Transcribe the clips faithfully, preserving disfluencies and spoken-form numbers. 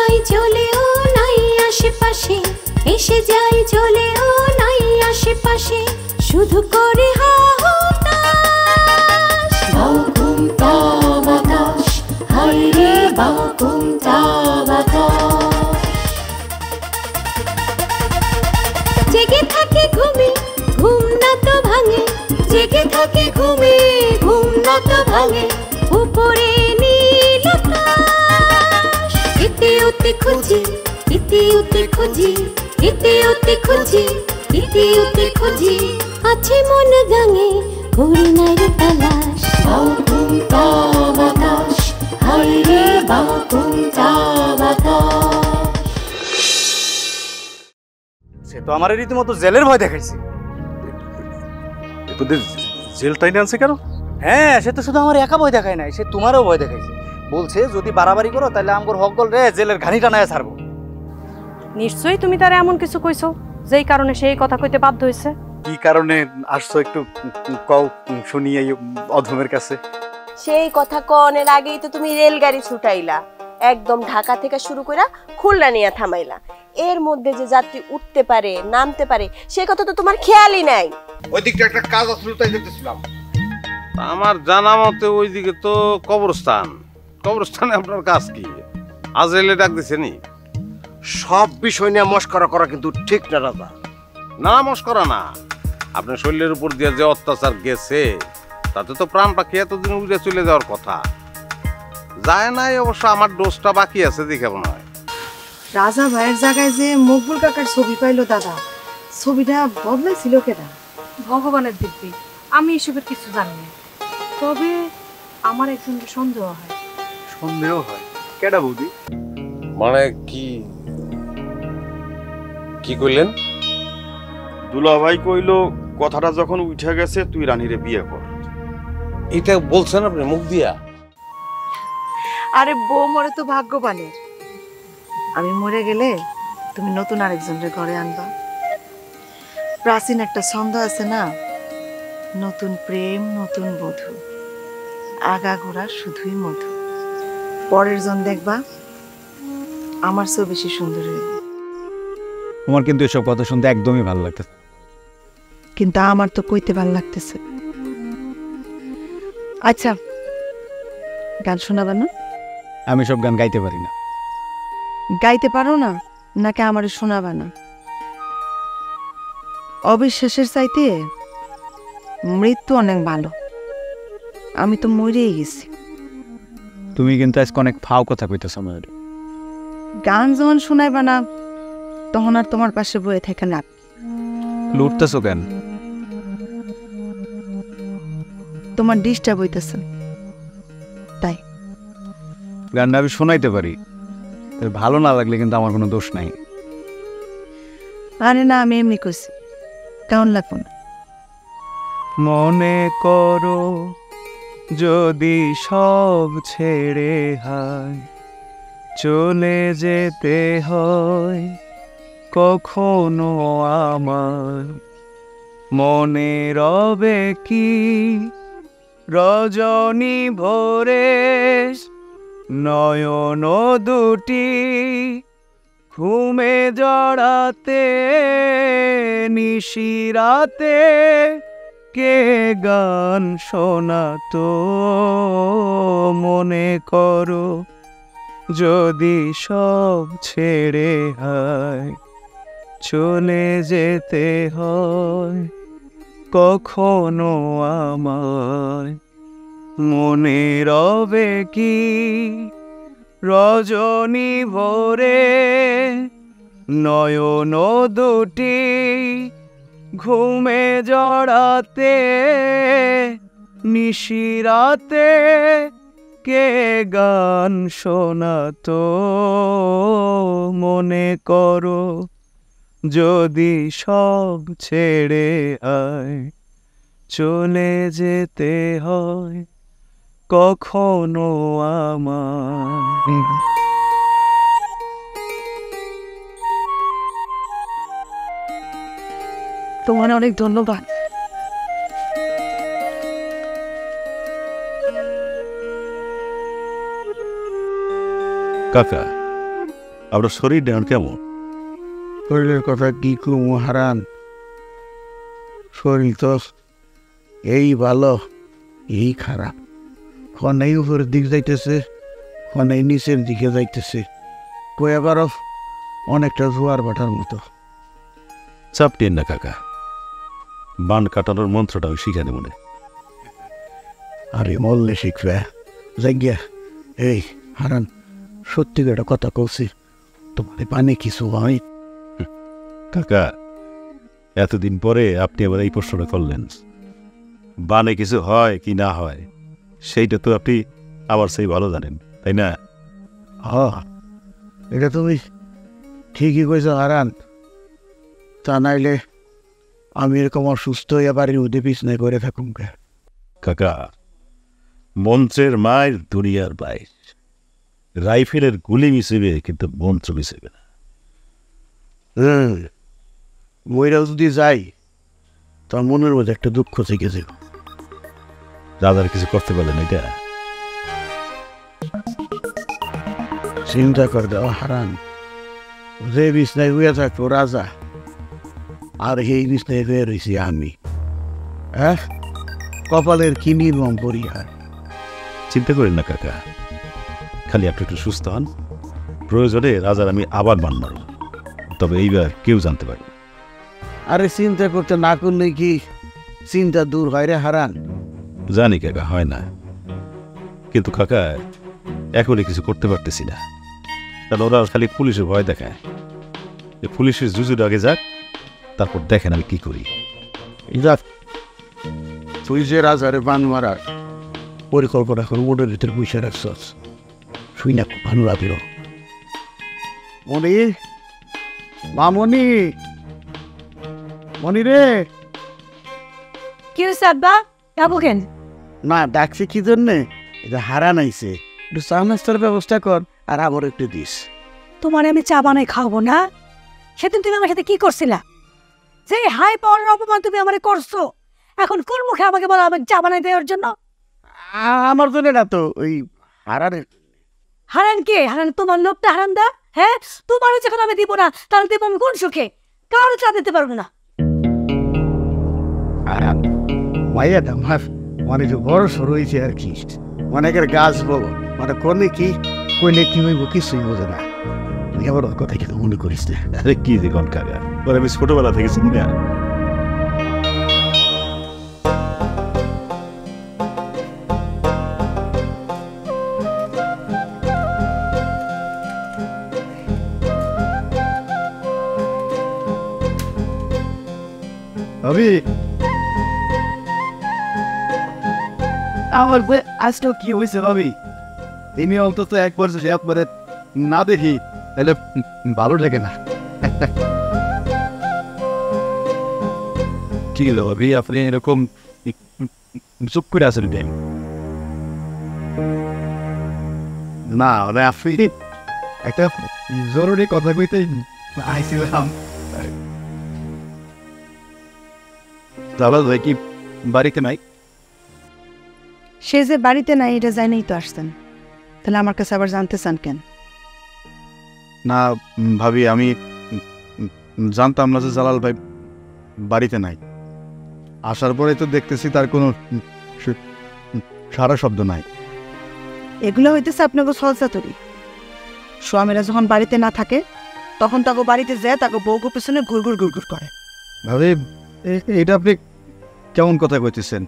যাই চলেও নাই আশেপাশে, এসে যাই চলেও নাই আশেপাশে, শুধু করে হাহুতাশ। বাকুমটা বাতাস, হায় রে বাকুমটা বাতাস। জেগে থাকে ঘুমে, ঘুম না তো ভাঙে, জেগে থাকে ঘুমে, ঘুম না তো ভাঙে, উপরে নীল আকাশ। এতে ওতে খুঁজি, এতে ওতে খুঁজি, এতে ওতে খুঁজি, এতে ওতে খুঁজি, আছে মন গাঙে করি নাই রে তালাশ। বাকুমটা বাতাস, হায় রে বাকুমটা বাতাস। সে তো আমার রীতিমতো জেলের ভয় দেখাইছে। তোদের জেল টাইনে আনছে কেন? হ্যাঁ, সে তো শুধু আমার একা ভয় দেখায় নাই, সে তোমারও ভয় দেখাইছে। বলছে যদি বাড়াবাড়ি করো তাহলে আমগর হকগল রে জেলের ঘানি টানায় ছাড়বো। নিশ্চয়ই তুমি তার এমন কিছু কইছো যেই কারণে সেই কথা কইতে বাধ্য হয়েছে। কি কারণে আসছো একটু কও শুনি এই অধমের কাছে। সেই কথা কনের আগেই তো তুমি রেলগাড়ি ছুটাইলা, একদম ঢাকা থেকে শুরু করে খুলনা নিয়ে থামাইলা। এর মধ্যে যে যাত্রী উঠতে পারে নামতে পারে সেই কথা তো তোমার খেয়ালই নাই। ওই দিকটা একটা কাজ আসলে তাই দেখতেছিলাম। আমার জানা মতে ওইদিকে তো কবরস্থান। কবরস্থানে আপনার কাজ কি? আজরাইলে ডাক দিছেনি? সব বিষয় নিয়ে মস্করা করা কিন্তু ঠিক না রাজা। না মস্করা না, আপনার শরীরের উপর দিয়ে যে অত্যাচার গেছে তাতে তো প্রাণ পাখি এতদিন উড়ে চলে যাওয়ার কথা। যায় নাই অবশ্য, আমার ডোজটা বাকি আছে দেখে মনে হয়। রাজা ভাইয়ের জায়গায় যে মকবুল কাকার ছবি পাইলো দাদা, ছবিটা বদলাইছিল কেনা? ভগবানের দিব্যি, আমি এসবের কিছু জানি না। তবে আমার একজনের সন্দেহ হয়। সন্দেহ হয়? কেডা বৌদি? মানে কি কি কইলেন? দুলাভাই কইলো কথাটা যখন উঠে গেছে তুই রানীরে বিয়ে কর। এটা বলছেন আপনি মুখ দিয়া? আরে বউ মরে তো ভাগ্যবানের। আমি মরে গেলে তুমি নতুন আরেকজনের ঘরে আনবা। প্রাচীন একটা ছন্দ আছে না, নতুন প্রেম নতুন বধূ, আগা গোড়া শুধুই মধু। পরের জন দেখবা আমার চেয়ে বেশি সুন্দর হইবে। আমার কিন্তু এসব কথা শুনতে একদমই ভালো লাগতেছে। কিন্তু আমার তো কইতে ভালো লাগতেছে। আচ্ছা, গান শোনাবা না? আমি সব গান গাইতে পারি না। গাইতে পারো না নাকি আমার শোনাবা না? অবিশ্বাসের চাইতে মৃত্যু অনেক ভালো। আমি তো মরেই গেছি। তুমি কিন্তু আজকে অনেক ফাও কথা কইতেছ আমার। গান যখন শোনাইবা না তখন আর তোমার পাশে বয়ে থাকে না। লুটতেছো কেন? তোমার ডিস্টার্ব হইতেছে তাই। গানটা আমি শোনাইতে পারি, ভালো না লাগলে কিন্তু আমার কোনো দোষ নাই। আরে না, আমি এমনি কইছি, কেমন লাগবো না? মনে করো যদি সব ছেড়ে হায় চলে যেতে হয়, কখনো আমার মনে রবে কি রজনী ভোরে নয়ন দুটি ঘুমে জড়াতে নিশিরাতে কে গান শোনাতো। মনে করো যদি সব ছেড়ে হায় চলে যেতে হয়, কখনো আমার মনে রবে কি রজনী ভোরে নয়ন দুটি ঘুমে জড়াতে নিশিরাতে কে গান শোনাতো। মনে করো যদি সব ছেড়ে আয় চলে যেতে হয়, কখনো আমার। তোমার অনেক ধন্যবাদ। কাকা, আপনার শরীর এখন কেমন? শরীরের কথা কি কমু হারান, শরীর তো এই ভালো এই খারাপ, ক্ষণেই উপরের দিক যাইতেছে, ক্ষণেই নিচের দিকে যাইতেছে, কয়ে বারো অনেকটা জোয়ার ভাটার মতো। চাপ নিন না কাকা, বান কাটানোর মন্ত্রটা আমি শিখানি মনে। আরে মল্লে শিখবে জায়গা। এই হারান, সত্যি একটা কথা কইছি, তোমার পানি কিছু হয়? কাকা, এতদিন পরে আপনি আবার এই প্রশ্নটা করলেন। বানে কিছু হয় কি না হয় সেইটা তো আপনি আবার সেই ভালো জানেন, তাই না? হ্যাঁ, এটা তুমি ঠিকই কইছ হারান। তা নাইলে আমি এরকম অসুস্থ হইয়া বাড়ির উদে পিছনে করে থাকুম কে? কাকা, মন্ত্রের মায়ের দুনিয়ার বাইর, রাইফেলের গুলি মিশিবে কিন্তু মন্ত্র মিশিবে না। হুম, মইরাও যদি যাই তার মনের মধ্যে একটা দুঃখ থেকে যাব। রাজার কিছু করতে পারলেন এটা? চিন্তা করে দেওয়া হারান, যে বিছনায় হইয়া থাকবো রাজা, আর এই বিছনায় হয়ে রয়েছি আমি। হ্যাঁ, কপালের কি নির্মম পরিহার। চিন্তা করেন না কাকা, খালি আপনি একটু সুস্থ হন, প্রয়োজনে রাজার আমি আবার মান মারব, তবে এইবার কেউ জানতে পারবে। আরে চিন্তা করতে না করলে কি চিন্তা দূর হয় রে হারান? জানি কাকা, হয় না, কিন্তু কাকা এখনই কিছু করতে পারতেছি না, কারণ ওরা খালি পুলিশের ভয় দেখায়। পুলিশের জুজুর আগে যাক, তারপর দেখেন আমি কি করি। যাক, তুই যে রাজারে বান মারার পরিকল্পনা করে মোটের ভিতরে বসে রাখছস, শুই না খুব ভালো লাগলো। মনি, মামনি, মনি রে। কি হয়েছে আব্বা, যাবো কেন? না, ডাকছি কি জন্যে? এটা হারান আইছে, একটু চা নাস্তার ব্যবস্থা কর আর আবার একটু দিস। তোমার আমি চা বানাই খাওয়াবো না? সেদিন তুমি আমার সাথে কি করছিলা? যে হাই পাওয়ার অপমান তুমি আমারে করছো, এখন কোন মুখে আমাকে বলো আমাকে চা বানাই দেওয়ার জন্য? আমার জন্য না তো, ওই হারানের। হারান কে? হারান তোমার লোকটা হারান দা। হ্যাঁ, তোমারও যখন আমি দিব না, তাহলে দেবো আমি কোন সুখে? কারো চা দিতে পারবো না। হারান মাইয়াটা আমার মানে যে বড় সর হয়েছে আর কি, অনেকের গাছ বলো মানে করলে কি কইলে কি হইব কিছুই বোঝে না। এবার ওর কথা কিন্তু মনে করিস না। আরে কি দেখুন কাকা, ওর আমি ছোটবেলা থেকে চিনি না। ভাবি, আমার আজকে কি হয়েছে ভাবি? তিনি অন্তত একবার যদি একবারে না দেখি তাহলে ভালো লাগে না। কি হলো ভাবি, আপনি এরকম চুপ করে আছেন? না, আপনি একটা জরুরি কথা কইতে আইছিলাম। জালাল ভাই কি বাড়িতে নাই? সে যে বাড়িতে নাই এটা জানেই তো আসতেন, তাহলে আমার কাছে আবার জানতে চান কেন? না ভাবি, আমি জানতাম না যে জালাল ভাই বাড়িতে নাই। আসার পরে তো দেখতেছি তার কোনো সারা শব্দ নাই। এগুলো হইতেছে আপনাকে সলসাতরি। স্বামীরা যখন বাড়িতে না থাকে তখন তাকে বাড়িতে যায়, তাকে বউকে পেছনে ঘুরঘুর ঘুরঘুর করে। ভাবি, এটা আপনি কেমন কথা কইতেছেন?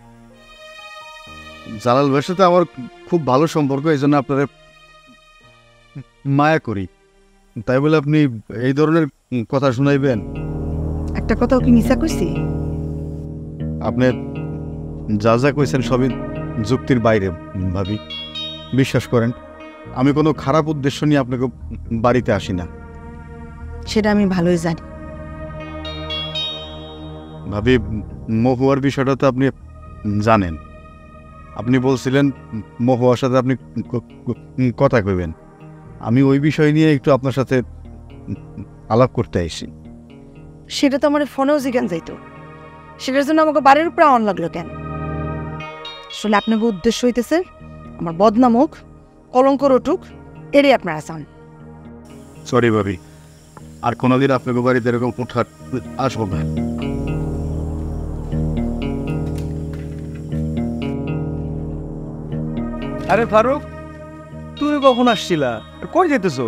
জালাল ভাইয়ের সাথে আমার খুব ভালো সম্পর্ক, এই জন্য আপনার মায়া করি, তাই বলে আপনি এই ধরনের কথা শুনাইবেন? একটা কথাও কি মিছা কইছি? আপনি যা যা কইছেন সবই যুক্তির বাইরে ভাবি। বিশ্বাস করেন, আমি কোনো খারাপ উদ্দেশ্য নিয়ে আপনাকে বাড়িতে আসি না। সেটা আমি ভালোই জানি। ভাবি, মহুয়ার বিষয়টা তো আপনি জানেন। আপনি বলছিলেন মহুয়ার সাথে আপনি কথা কইবেন। আমি ওই বিষয় নিয়ে একটু আপনার সাথে আলাপ করতে আইছি। সেটা তো আমার ফোনেও জিজ্ঞান যাইতো, সেটার জন্য আমাকে বাড়ির উপরে আওয়ান লাগলো কেন? আসলে আপনাকে উদ্দেশ্য হইতেছে আমার বদনাম হোক, কলঙ্ক রটুক, এরই আপনারা চান। সরি ভাবি, আর কোনোদিন আপনাকে বাড়িতে এরকম হুটহাট আসবো না। আরে ফারুক, তুই কখন আসছিলা? কই যেতেছো?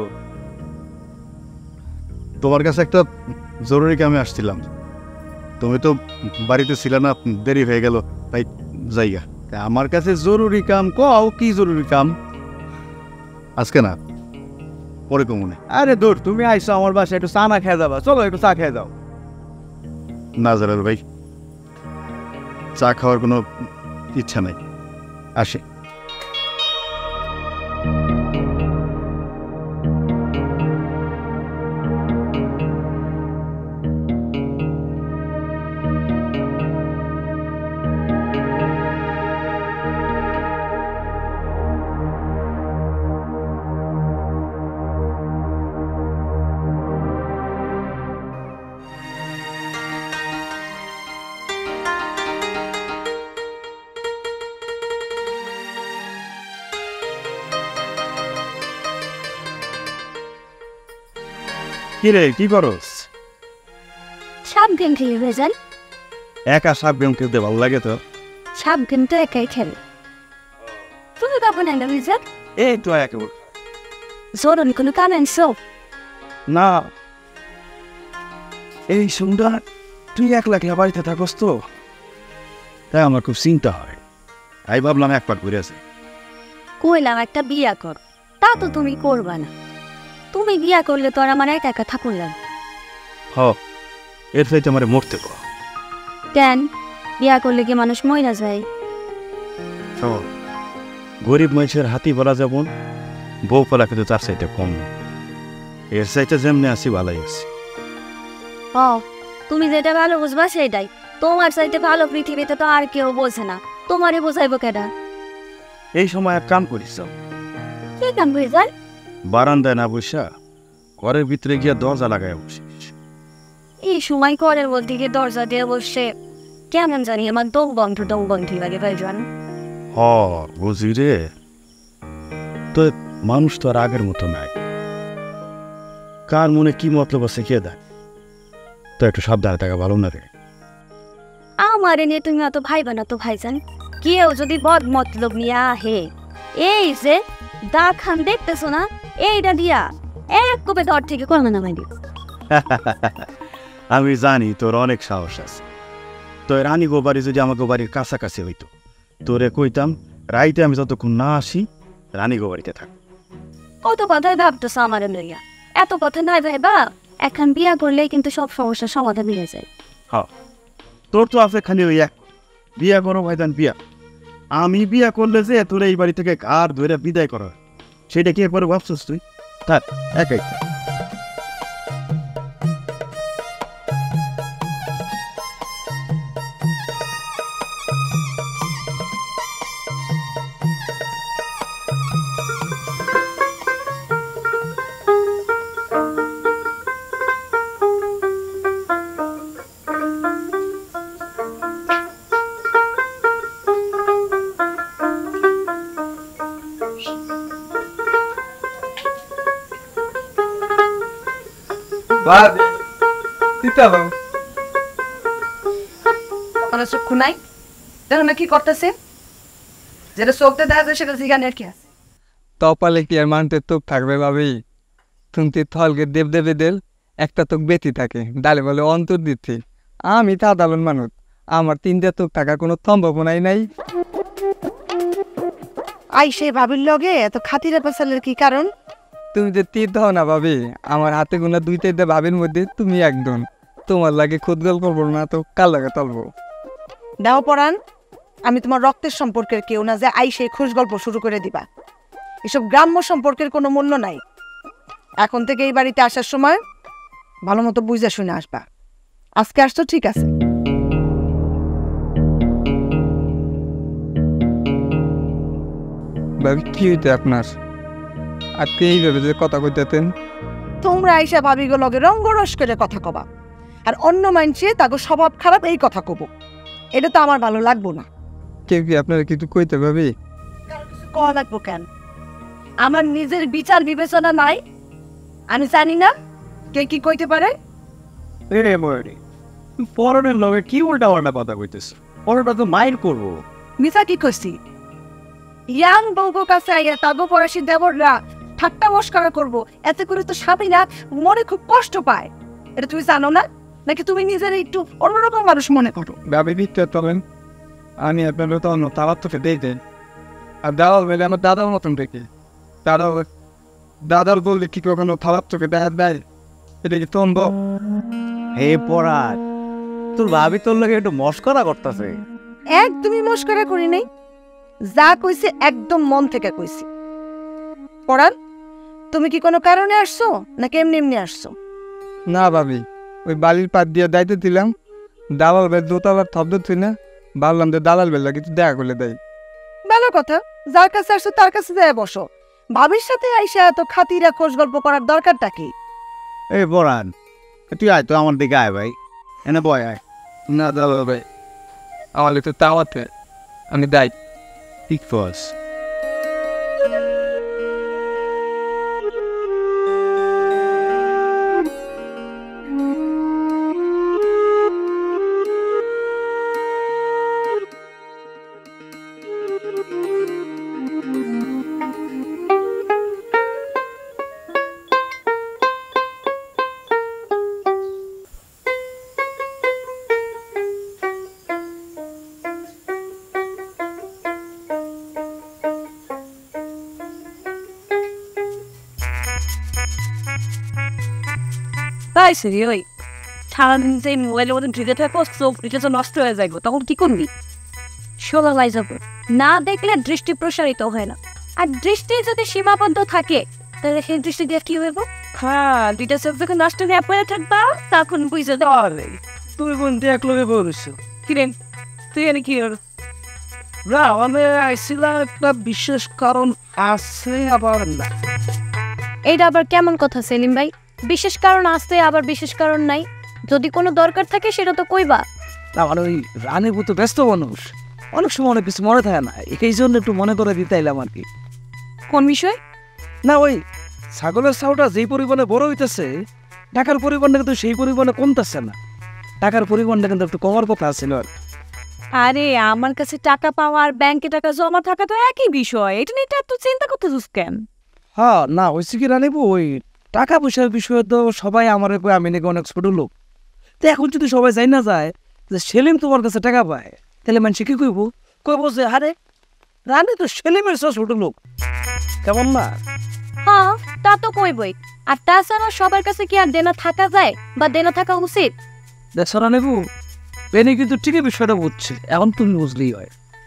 তোমার কাছে একটা জরুরি কামে আসছিলাম। তুমি তো বাড়িতে ছিল না, দেরি হয়ে গেল, তাই জায়গা। আমার কাছে জরুরি কাম কও, কি জরুরি কাম? আজকে না, পরে কমনে। আরে দূর, তুমি আইসো আমার বাসায়, একটু চা না খেয়ে যাবা। চলো একটু চা খেয়ে যাও। না জালাল ভাই, চা খাওয়ার কোনো ইচ্ছা নাই, আসে। কি রে, কি করস? সাপ গেম খেলি ভেজাল। একা সাপ গেম খেলতে ভালো লাগে তো? সাপ গেম তো একাই খেলে। তুমি কখন এলো ভেজাল? এই তো একেবারে। জরুরি কোনো কাম আনছো? না, এই সুন্দর তুই একলা একলা বাড়িতে থাকস তো, তাই আমার খুব চিন্তা হয়। আমি ভাবলাম এক পাট ঘুরে আছে। কইলাম একটা বিয়া কর, তা তো তুমি করবা না। তুমি বিয়া করলে তো আর আমার একা একা থাকুন লাগে। হ, এর চাইতে আমার মরতে কর। কেন বিয়া করলে কি মানুষ মইরা যায়? গরিব মানুষের হাতি বলা যেমন, বউ পালা কিন্তু তার চাইতে কম। এর চাইতে যেমনি আছি ভালাই আছি। ও, তুমি যেটা ভালো বুঝবা সেটাই। তোমার চাইতে ভালো পৃথিবীতে তো আর কেউ বোঝে না, তোমারই বোঝাইবো কেডা? এই সময় এক কাম করিস, কি কাম ভেজাল? বারান্দায় না বসা ঘরের ভিতরে গিয়া দরজা লাগাই বসিস। এই সময় ঘরের মধ্যে গিয়ে দরজা দিয়ে বসে কেমন জানি আমার দম বন্ধ দম বন্ধ লাগে ভাইজান। হ বুঝি রে, তো মানুষ তো আর আগের মতো নাই। কার মনে কি মতলব আছে কে দেয়, তো একটু সাবধানে থাকা ভালো না রে। আমার নিয়ে তুমি অত ভাইবা না তো ভাইজান। কেউ যদি বদ মতলব নিয়ে আহে, এই যে দা খান দেখতেছো না, এইটা দিয়া এক কোপে দর থেকে কমে নামাই দিও। আমি জানি তোর অনেক সাহস আছে। তো রানী গো বাড়ি যদি আমাকে বাড়ির কাছাকাছি হইতো, তোরে কইতাম রাইতে আমি যতক্ষণ না আসি রানী গো বাড়িতে থাক। কত কথাই ভাবতেছো আমার লইয়া, এত কথা নাই ভাইবা। এখন বিয়া করলেই কিন্তু সব সমস্যার সমাধান মিলে যায়। হ্যাঁ, তোর তো আছে খালি ওই এক বিয়া করো ভাইজান বিয়া। আমি বিয়া করলে যে তোর এই বাড়ি থেকে আর ধরে বিদায় করা, সেটা কি একবার ভাবছিস তুই? থাক একাই। চক্ষু নাই, দেখো না কি করতেছে। যেটা চোখতে দেখা যায় সেটা জিগানের কি আছে? তপালে কি আর মানতে তোক থাকবে ভাবি? তুমি থলকে দেব দেবে দেল একটা তোক বেতি থাকে, ডালে বলে অন্তর দিতে। আমি সাধারণ মানুষ, আমার তিনটা তোক থাকার কোনো সম্ভাবনাই নাই। আই সে ভাবির লগে এত খাতিরে পেছালের কি কারণ? তুমি যে তীর দাও না ভাবি, আমার হাতে গোনা দুই তিনটা ভাবির মধ্যে তুমি একজন। তোমার লাগে খুদগল করবো না তো কার লাগে তলবো? দাও পরান, আমি তোমার রক্তের সম্পর্কের কেউ না যে আই সেই খুশ গল্প শুরু করে দিবা। এসব গ্রাম্য সম্পর্কের কোনো মূল্য নাই। এখন থেকে এই বাড়িতে আসার সময় ভালো মতো বুঝে শুনে আসবা। আজকে আসছো ঠিক আছে। ভাবি কি হইতে আপনার আজকে এইভাবে যে কথা কইতেন? তোমরা আইসা ভাবিগো লগে রঙ্গরস করে কথা কবা, আর অন্য মানুষে তাকে স্বভাব খারাপ এই কথা কব। এটা তো আমার ভালো লাগবো না। কেউ কি আপনারা কিছু কইতে ভাবি? কওয়া লাগবো কেন? আমার নিজের বিচার বিবেচনা নাই? আমি জানি না কে কি কইতে পারে। এ ময়ূরী পরনের লগে কি উল্টা পাল্টা কথা কইতেছ? পরনটা তো মাইর করবো। মিসা কি কইছি? ইয়াং বউগো কাছে আইয়া তাগো পড়াশি দেবররা ঠাট্টা মস্করা করবো, এতে করে তো স্বামীরা মনে খুব কষ্ট পায়। এটা তুমি জানো না, নাকি তুমি নিজের একটু অন্যরকম মানুষ মনে করো? ভাবি বিক্রি করেন, আমি আপনার তো অন্য তালার তোকে দিয়ে দেন। আর দাদার বেলে আমার দাদার মতন দেখি, দাদা দাদার বললে কি কখনো খারাপ চোখে দেখা দেয়? এটা কি তন্দ? হে পরাগ, তোর ভাবি তোর লগে একটু মস্করা করতেছে। একদমই মস্করা করি নাই, যা কইছে একদম মন থেকে কইছি। পরাণ, তুমি কি কোনো কারণে আসছো নাকি এমনি এমনি আসছো? না ভাবি, ওই বালির পাত দিয়ে দায়িত্ব দিলাম, দালাল বেল দোতাবার থব্দ তুই না, ভাবলাম যে দালাল বেলা কিছু দেখা করলে দেয়। ভালো কথা, যার কাছে আসছো তার কাছে যায় বসো। ভাবির সাথে আইসা এত খাতিরা খোঁজ গল্প করার দরকারটা কি? এই পরাণ, তুই আয় তো আমার দিকে আয় ভাই, এনে বয় আয়। না দালাল ভাই, আমার একটু তাওয়াতে আমি দায়। ঠিক ফস। তাই সরি, ওই সারাদিন যে মোবাইলের মধ্যে ঢুকে থাকো, চোখ এটা তো নষ্ট হয়ে যাইব, তখন কি করবি? সোলা লাই যাব, না দেখলে দৃষ্টি প্রসারিত হয় না, আর দৃষ্টি যদি সীমাবদ্ধ থাকে তাহলে সেই দৃষ্টি দিয়ে কি হইব? হ্যাঁ, দুইটা চোখ যখন নষ্ট হয়ে পড়ে থাকবা তখন বুঝে দেওয়া হবে। তুমি কোনটি এক লোকে বলেছো? কিরেন তুই এনে কি হল? না মানে আইসিলাম একটা বিশেষ কারণ আছে, আবার না। এইটা আবার কেমন কথা সেলিম ভাই? বিশেষ কারণ আছে আবার বিশেষ কারণ নাই, যদি কোনো দরকার থাকে সেটা তো কইবা। না মানে ওই রানীবু তো ব্যস্ত মানুষ, অনেক সময় অনেক কিছু মনে থাকে না, এই জন্য একটু মনে করে দিতে এলাম আর কি। কোন বিষয়? না ওই ছাগলের ছাউটা যেই পরিমাণে বড় হইতেছে, টাকার পরিমাণটা কিন্তু সেই পরিমাণে কমতেছে না। টাকার পরিমাণটা কিন্তু একটু কমার কথা ছিল। আরে আমার কাছে টাকা পাওয়া আর ব্যাংকে টাকা জমা থাকা তো একই বিষয়, এটা নিয়ে এত চিন্তা করতেছিস কেন? হ্যাঁ না হয়েছে কি রানীবু, ওই টাকা পয়সার বিষয়ে তো সবাই আমার আমি নাকি অনেক ছোট লোক, তো এখন যদি সবাই যাই না যায় যে সেলিম তোমার কাছে টাকা পায়, তাহলে মানুষ কি কইব? কইব যে আরে রানী তো সেলিমের সব ছোট লোক, কেমন না? হ্যাঁ তা তো কইবই, আর তাছাড়া সবার কাছে কি আর দেনা থাকা যায় বা দেনা থাকা উচিত? দেখো রানীবু, বেনি কিন্তু ঠিকই বিষয়টা বুঝছে, এখন তুমি বুঝলেই হয়।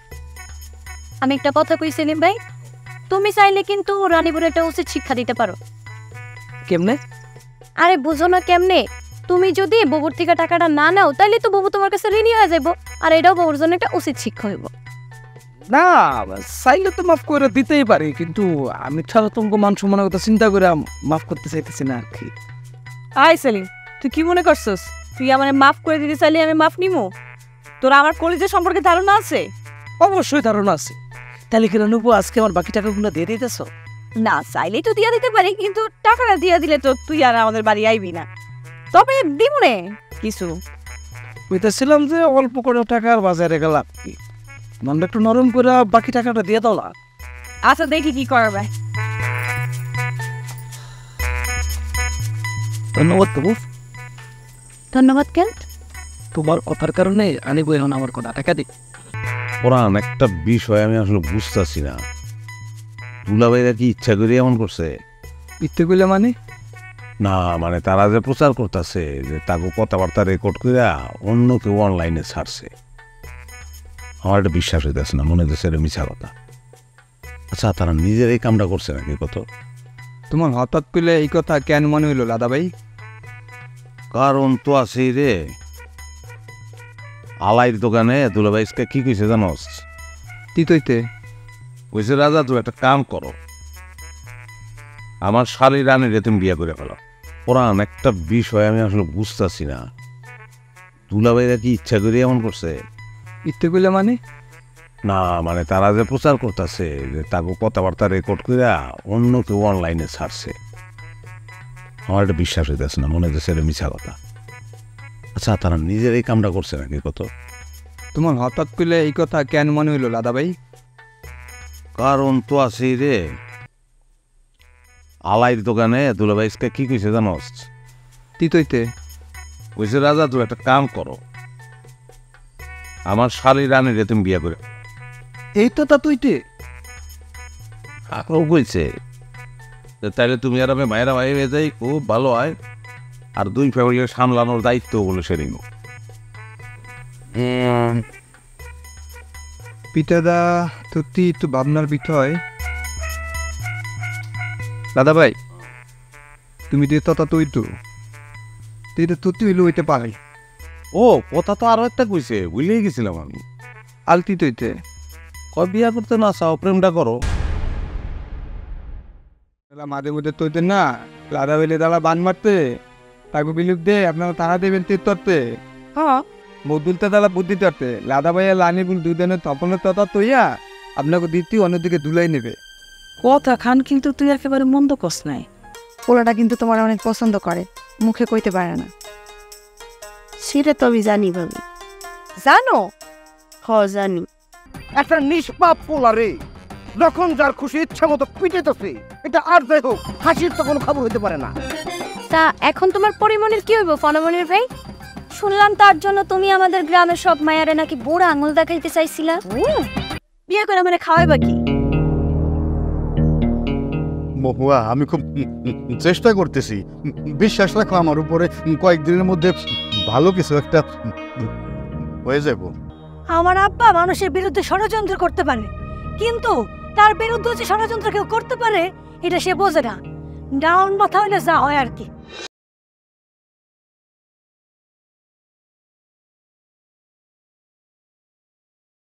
আমি একটা কথা কই সেলিম ভাই, তুমি চাইলে কিন্তু রানীপুর একটা উচিত শিক্ষা দিতে পারো। কেমনে? আরে বুঝো না কেমনে? তুমি যদি ববুর থেকে টাকাটা না নাও তাহলে তো ববু তোমার কাছে ঋণী হয়ে যাবো, আর এটাও ববুর জন্য একটা উচিত শিক্ষা হইব। না চাইলে তো মাফ করে দিতেই পারি, কিন্তু আমি ছাড়া তোমাকে মান সম্মানের কথা চিন্তা করে মাফ করতে চাইতেছি না আর কি। আই সেলিম, তুই কি মনে করছস তুই আমার মাফ করে দিতে চাইলে আমি মাফ নিমু? তোর আমার কলেজের সম্পর্কে ধারণা আছে? অবশ্যই ধারণা আছে। তাহলে কি রানুবু আজকে আমার বাকি টাকাগুলো দিয়ে দিতেছ? না চাইলেই তো দিয়া দিতে পারি, কিন্তু টাকাটা দিয়া দিলে তো তুই আর আমাদের বাড়ি আইবি না। তবে দিমুনে কিছু বুঝতেছিলাম যে অল্প করে টাকার বাজারে গেলাম কি, মনটা একটু নরম করে বাকি টাকাটা দিয়ে দাও না। আচ্ছা দেখি কি করবে। ধন্যবাদ তবু। ধন্যবাদ কেন? তোমার কথার কারণে আনিব এখন আমার কথা টাকা দিই। পরান একটা বিষয় আমি আসলে বুঝতেছি না, দুলাভাইরা কি ইচ্ছা করে এমন করছে? ইচ্ছে করলে মানে? না মানে তারা যে প্রচার করতেছে যে তাকে কথাবার্তা রেকর্ড করে অন্য কেউ অনলাইনে ছাড়ছে, আমার এটা বিশ্বাস হইতেছে না, মনে হচ্ছে এটা মিছা কথা। আচ্ছা তারা নিজের এই কামটা করছে নাকি? কত তোমার হঠাৎ করলে এই কথা কেন মনে হইলো দাদা ভাই? কারণ তো আছেই রে, আলাইর দোকানে দুলাভাইকে কি কইছে জানোস? তিতইতে কইছে রাজা তুই একটা কাম করো, আমার শালি রানীরে তুমি বিয়ে করে ফেলো। পরান একটা বিষয় আমি আসলে বুঝতেছি না, দুলাভাইরা কি ইচ্ছা করে এমন করছে? ইচ্ছে করলে মানে? না মানে তারা যে প্রচার করতেছে যে তাকে কথাবার্তা রেকর্ড করে অন্য কেউ অনলাইনে ছাড়ছে, আমার এটা বিশ্বাস হইতেছে না, মনে হচ্ছে এটা মিছা কথা। আচ্ছা তারা নিজের এই কামটা করছে নাকি কত? তোমার হঠাৎ করে এই কথা কেন মনে হইলো দাদা ভাই? কারণ তো আছেই রে, আলাইর দোকানে দুলাভাইসকে কি কইছে জানোস? তিতইতে কইছে রাজা তুই একটা কাম করো, আমার শালি রানীরে তুমি বিয়ে করে। এই তো তা তুইতে কাকও কইছে তাইলে তুমি আর আমি মায়েরা ভাই হয়ে যাই, খুব ভালো হয়, আর দুই ফ্যামিলিকে সামলানোর দায়িত্ব বলে সে নিব। পিতাদা সত্যি একটু ভাবনার বিষয়। দাদা ভাই তুমি যে তথা তুই তো তুই তো সত্যি হইলে হইতে পারে। ও কথা তো আরো একটা কইছে, ভুলেই গেছিলাম আমি। আলতি তৈতে কয় বিয়া করতে না চাও, প্রেমটা করো। মাঝে মধ্যে তৈতে না লাদা বেলে দাদা বান মারতে তাকে বিলুপ দে আপনারা তারা দেবেন তীর্থতে। হ্যাঁ বদুলতে দাদা বুদ্ধি তরতে লাদা ভাইয়া লানি বুল দুই দিনের তপনের তথা তৈয়া আপনাকে দ্বিতীয় অন্যদিকে দুলাই নেবে। কথা খান কিন্তু তুই একেবারে মন্দ কস নাই। পোলাটা কিন্তু তোমার অনেক পছন্দ করে, মুখে কইতে পারে না। সেটা তো আমি জানি ভাবি। জানো? হ জানি। একটা নিষ্পাপ পোলা রে, যখন যার খুশি ইচ্ছা মতো পিটেতেছে, এটা আর যাই হোক হাসির তো কোনো খবর হইতে পারে না। তা এখন তোমার পরিমণির কি হইব ফনামণির ভাই? শুনলাম তার জন্য তুমি আমাদের গ্রামের সব মায়ারে নাকি বুড়া আঙুল দেখাইতে চাইছিলা। বিয়ে করে মানে খাওয়াইবা কি? মহুয়া আমি খুব চেষ্টা করতেছি, বিশ্বাস রাখো আমার উপরে, কয়েকদিনের মধ্যে ভালো কিছু একটা হয়ে যাব। আমার আব্বা মানুষের বিরুদ্ধে ষড়যন্ত্র করতে পারে, কিন্তু তার বিরুদ্ধে যে ষড়যন্ত্র কেউ করতে পারে এটা সে বোঝে না। ডাউন মাথা হইলে যা হয় আর কি।